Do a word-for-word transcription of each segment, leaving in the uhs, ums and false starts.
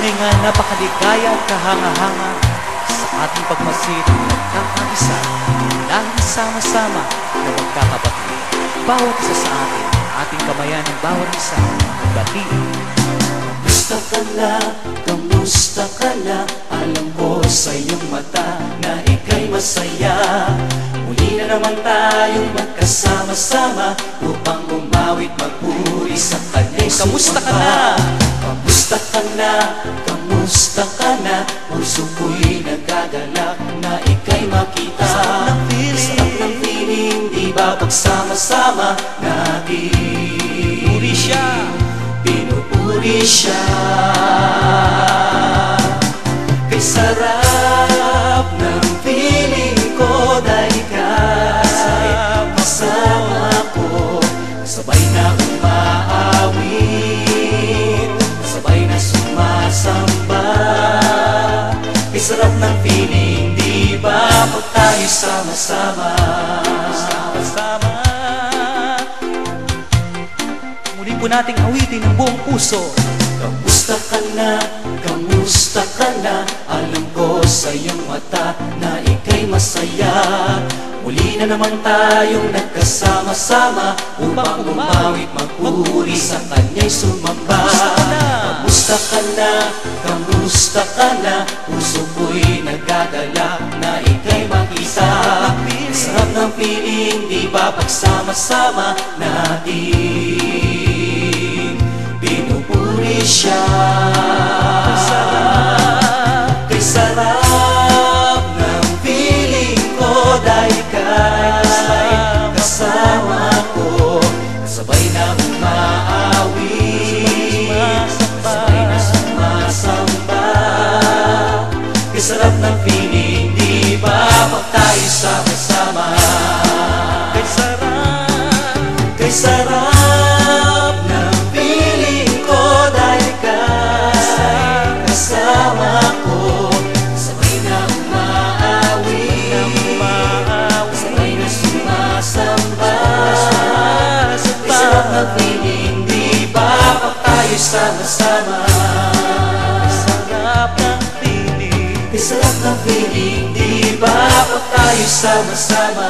tunay nga napakaligaya at kahanga-hanga sa ating pagmasid ng nagkakaisa dahil sama-sama na magkakapatid. Bawat isa sa atin, ating kamayan ng bawat isa, batiin. Kamusta ka na? Kamusta ka na? Alam ko sa iyong mata na ika'y masaya. Muli na naman tayong magkasama-sama upang umawit magpuri sa Kanya'y sumamba. Kamusta ka na? Kamusta ka na? Kamusta ka na? Puso ko'y nagagalak na ika'y makita. Sarap ng feeling, sarap ng feeling, di ba pagsama-sama natin? Pinupuri siya, Pinupuri siya. Kay sarap ng feeling ko dahil ika'y kasama ko. Sabay na umaawit, sabay na sumasamba. Kay sarap ng feeling, di ba pag tayo sama-sama? sama-sama. Muli po nating awitin ng buong puso. Kamusta ka na? Kamusta ka na? Alam ko sa iyong mata na ika'y masaya. Muli na naman tayong nagkasama-sama upang umawit magpuri sa Kanya'y sumamba. Kamusta ka na? Kamusta ka na? Puso ko'y nagdadala na ika'y makita. Sarap ng piling, di ba pagsama-sama natin? Pinupuri siya. Kay sarap ng piling ko dahil ika'y kasama ko. Sabay na umaawit, sabay na sumasamba. Kay sarap ng piling, di ba pag tayo sama-sama? Kay sarap, Kay sarap ng piling ko dahil ika'y kasama ko. Sabay na umaawit, sabay na sumasamba. Kay sarap ng piling, di ba pag tayo sama-sama? sarap ng piling. Kay sarap ng piling, di ba pag tayo sama-sama?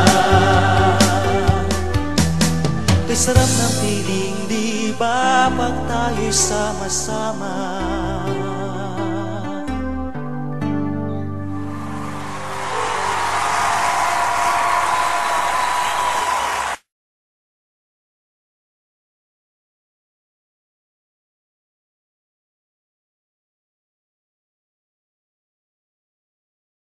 Kay sarap ng piling, di ba pag tayo'y sama-sama?